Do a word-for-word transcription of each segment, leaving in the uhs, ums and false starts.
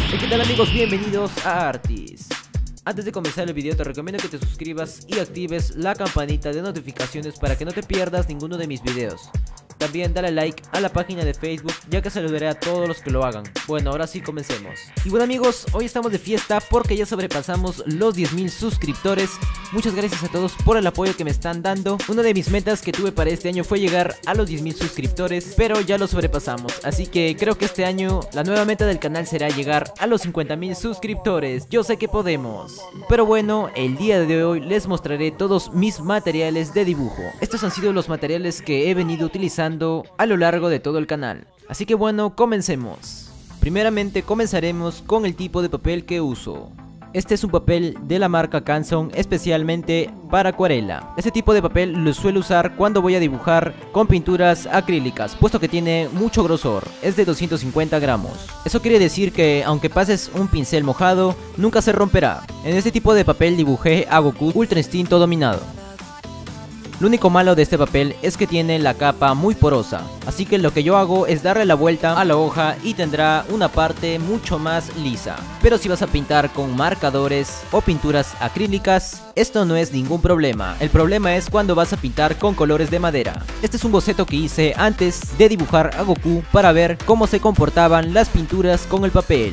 Hey, ¿qué tal amigos? Bienvenidos a Artis. Antes de comenzar el video te recomiendo que te suscribas y actives la campanita de notificaciones para que no te pierdas ninguno de mis videos. También dale like a la página de Facebook, ya que saludaré a todos los que lo hagan. Bueno, ahora sí comencemos. Y bueno amigos, hoy estamos de fiesta porque ya sobrepasamos los diez mil suscriptores. Muchas gracias a todos por el apoyo que me están dando. Una de mis metas que tuve para este año fue llegar a los diez mil suscriptores, pero ya lo sobrepasamos. Así que creo que este año la nueva meta del canal será llegar a los cincuenta mil suscriptores. Yo sé que podemos. Pero bueno, el día de hoy les mostraré todos mis materiales de dibujo. Estos han sido los materiales que he venido utilizando a lo largo de todo el canal. Así que bueno, comencemos. Primeramente comenzaremos con el tipo de papel que uso. Este es un papel de la marca Canson, especialmente para acuarela. Este tipo de papel lo suelo usar cuando voy a dibujar con pinturas acrílicas, puesto que tiene mucho grosor, es de doscientos cincuenta gramos. Eso quiere decir que aunque pases un pincel mojado, nunca se romperá. En este tipo de papel dibujé a Goku Ultra Instinto Dominado. Lo único malo de este papel es que tiene la capa muy porosa, así que lo que yo hago es darle la vuelta a la hoja y tendrá una parte mucho más lisa. Pero si vas a pintar con marcadores o pinturas acrílicas, esto no es ningún problema. El problema es cuando vas a pintar con colores de madera. Este es un boceto que hice antes de dibujar a Goku para ver cómo se comportaban las pinturas con el papel.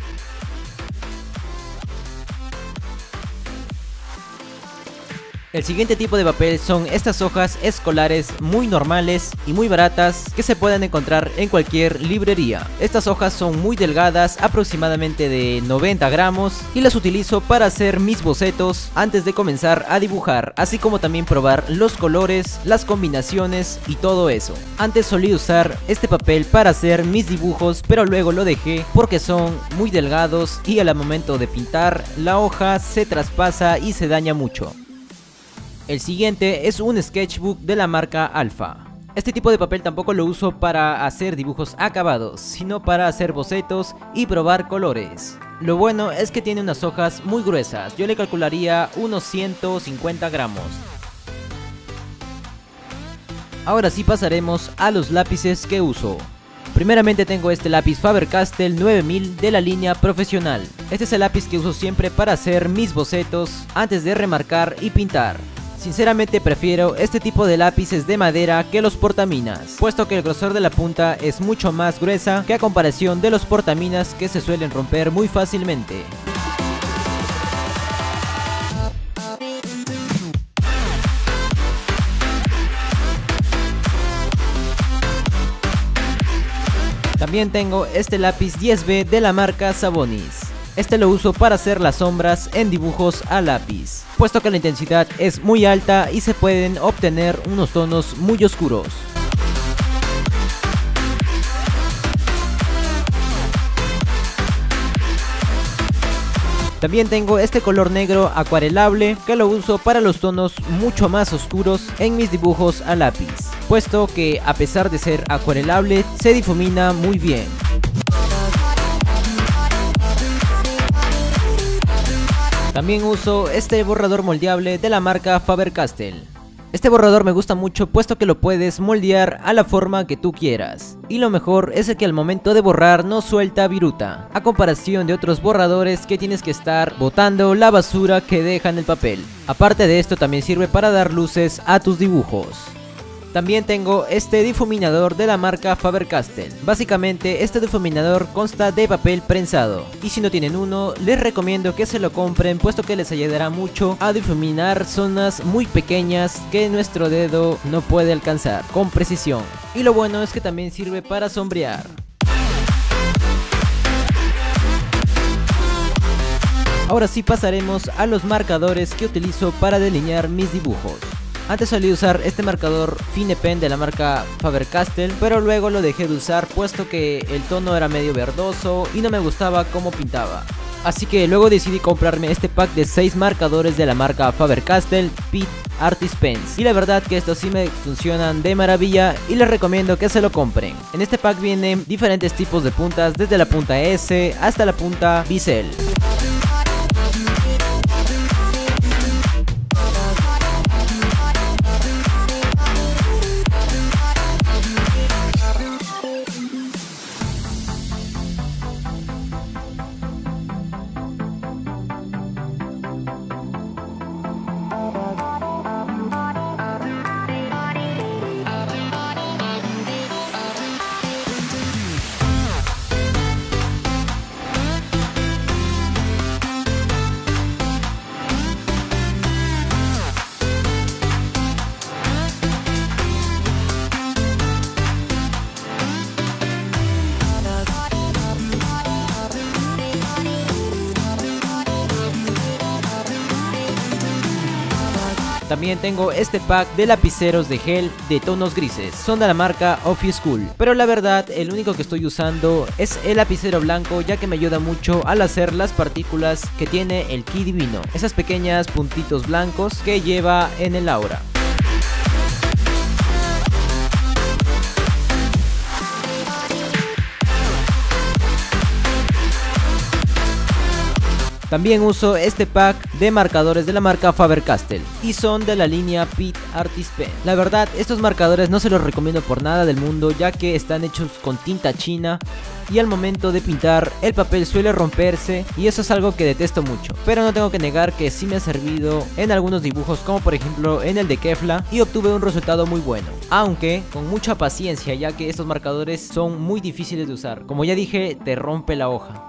El siguiente tipo de papel son estas hojas escolares muy normales y muy baratas que se pueden encontrar en cualquier librería. Estas hojas son muy delgadas, aproximadamente de noventa gramos, y las utilizo para hacer mis bocetos antes de comenzar a dibujar, así como también probar los colores, las combinaciones y todo eso. Antes solía usar este papel para hacer mis dibujos, pero luego lo dejé porque son muy delgados y al momento de pintar la hoja se traspasa y se daña mucho. El siguiente es un sketchbook de la marca Alpha. Este tipo de papel tampoco lo uso para hacer dibujos acabados, sino para hacer bocetos y probar colores. Lo bueno es que tiene unas hojas muy gruesas, yo le calcularía unos ciento cincuenta gramos. Ahora sí pasaremos a los lápices que uso. Primeramente tengo este lápiz Faber-Castell nueve mil de la línea profesional. Este es el lápiz que uso siempre para hacer mis bocetos antes de remarcar y pintar. Sinceramente prefiero este tipo de lápices de madera que los portaminas, puesto que el grosor de la punta es mucho más gruesa que a comparación de los portaminas que se suelen romper muy fácilmente. También tengo este lápiz diez B de la marca Sabonis. Este lo uso para hacer las sombras en dibujos a lápiz, puesto que la intensidad es muy alta y se pueden obtener unos tonos muy oscuros. También tengo este color negro acuarelable que lo uso para los tonos mucho más oscuros en mis dibujos a lápiz, puesto que a pesar de ser acuarelable se difumina muy bien. También uso este borrador moldeable de la marca Faber-Castell. Este borrador me gusta mucho puesto que lo puedes moldear a la forma que tú quieras. Y lo mejor es que al momento de borrar no suelta viruta, a comparación de otros borradores que tienes que estar botando la basura que dejan el papel. Aparte de esto también sirve para dar luces a tus dibujos. También tengo este difuminador de la marca Faber-Castell. Básicamente este difuminador consta de papel prensado, y si no tienen uno les recomiendo que se lo compren, puesto que les ayudará mucho a difuminar zonas muy pequeñas que nuestro dedo no puede alcanzar con precisión. Y lo bueno es que también sirve para sombrear. Ahora sí pasaremos a los marcadores que utilizo para delinear mis dibujos. Antes solía usar este marcador Fine Pen de la marca Faber-Castell, pero luego lo dejé de usar puesto que el tono era medio verdoso y no me gustaba cómo pintaba. Así que luego decidí comprarme este pack de seis marcadores de la marca Faber-Castell Pitt Artist Pens, y la verdad que estos sí me funcionan de maravilla y les recomiendo que se lo compren. En este pack vienen diferentes tipos de puntas, desde la punta S hasta la punta bisel. También tengo este pack de lapiceros de gel de tonos grises, son de la marca Office School, pero la verdad el único que estoy usando es el lapicero blanco, ya que me ayuda mucho al hacer las partículas que tiene el Ki Divino, esas pequeñas puntitos blancos que lleva en el aura. También uso este pack de marcadores de la marca Faber-Castell y son de la línea Pitt Artist Pen. La verdad, estos marcadores no se los recomiendo por nada del mundo, ya que están hechos con tinta china y al momento de pintar el papel suele romperse y eso es algo que detesto mucho. Pero no tengo que negar que sí me ha servido en algunos dibujos, como por ejemplo en el de Kefla, y obtuve un resultado muy bueno, aunque con mucha paciencia, ya que estos marcadores son muy difíciles de usar. Como ya dije, te rompe la hoja.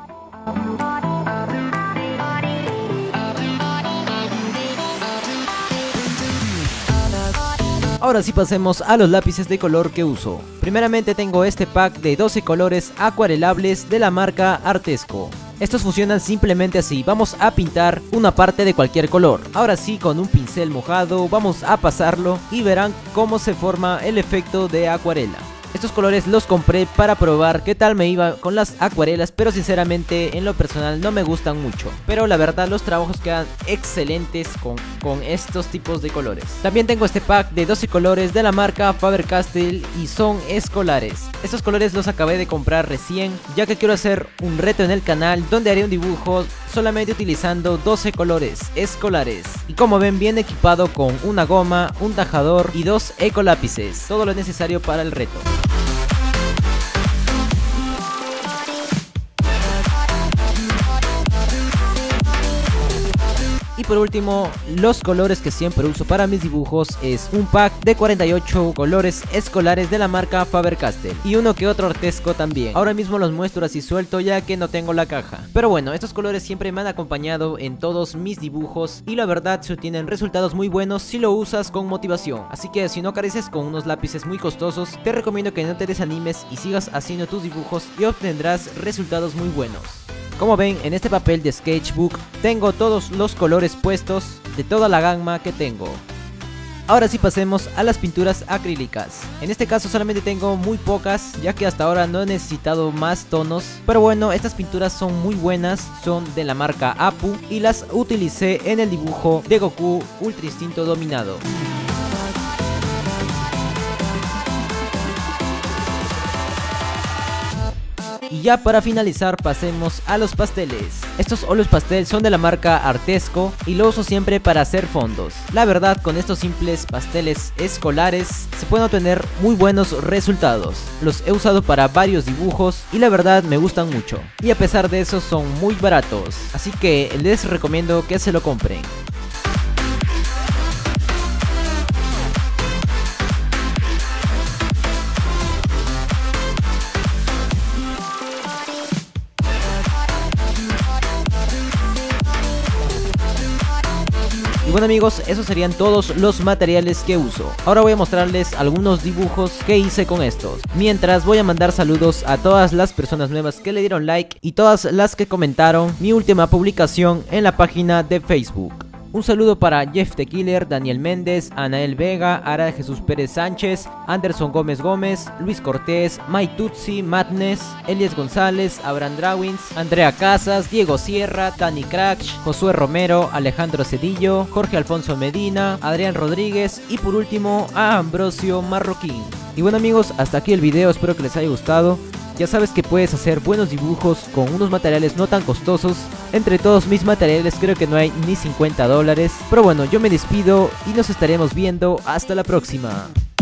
Ahora sí pasemos a los lápices de color que uso. Primeramente tengo este pack de doce colores acuarelables de la marca Artesco. Estos funcionan simplemente así, vamos a pintar una parte de cualquier color. Ahora sí, con un pincel mojado vamos a pasarlo y verán cómo se forma el efecto de acuarela. Estos colores los compré para probar qué tal me iba con las acuarelas, pero sinceramente en lo personal no me gustan mucho. Pero la verdad los trabajos quedan excelentes con, con estos tipos de colores. También tengo este pack de doce colores de la marca Faber-Castell y son escolares. Estos colores los acabé de comprar recién, ya que quiero hacer un reto en el canal donde haré un dibujo solamente utilizando doce colores escolares. Y como ven, viene equipado con una goma, un tajador y dos ecolápices, todo lo necesario para el reto. Y por último, los colores que siempre uso para mis dibujos es un pack de cuarenta y ocho colores escolares de la marca Faber-Castell y uno que otro Artesco también. Ahora mismo los muestro así suelto, ya que no tengo la caja. Pero bueno, estos colores siempre me han acompañado en todos mis dibujos y la verdad se obtienen resultados muy buenos si lo usas con motivación. Así que si no careces con unos lápices muy costosos, te recomiendo que no te desanimes y sigas haciendo tus dibujos y obtendrás resultados muy buenos. Como ven, en este papel de sketchbook tengo todos los colores puestos de toda la gama que tengo. Ahora sí pasemos a las pinturas acrílicas. En este caso solamente tengo muy pocas, ya que hasta ahora no he necesitado más tonos. Pero bueno, estas pinturas son muy buenas, son de la marca Apu y las utilicé en el dibujo de Goku Ultra Instinto Dominado. Y ya para finalizar pasemos a los pasteles. Estos óleos pastel son de la marca Artesco y lo uso siempre para hacer fondos. La verdad, con estos simples pasteles escolares se pueden obtener muy buenos resultados. Los he usado para varios dibujos y la verdad me gustan mucho. Y a pesar de eso son muy baratos, así que les recomiendo que se lo compren. Bueno amigos, esos serían todos los materiales que uso. Ahora voy a mostrarles algunos dibujos que hice con estos. Mientras voy a mandar saludos a todas las personas nuevas que le dieron like y todas las que comentaron mi última publicación en la página de Facebook. Un saludo para Jeff the Killer, Daniel Méndez, Anael Vega, Ara Jesús Pérez Sánchez, Anderson Gómez Gómez, Luis Cortés, Mai Tutsi, Madness, Elias González, Abraham Drawins, Andrea Casas, Diego Sierra, Tani Crash, Josué Romero, Alejandro Cedillo, Jorge Alfonso Medina, Adrián Rodríguez y por último a Ambrosio Marroquín. Y bueno amigos, hasta aquí el video, espero que les haya gustado. Ya sabes que puedes hacer buenos dibujos con unos materiales no tan costosos. Entre todos mis materiales creo que no hay ni cincuenta dólares. Pero bueno, yo me despido y nos estaremos viendo hasta la próxima.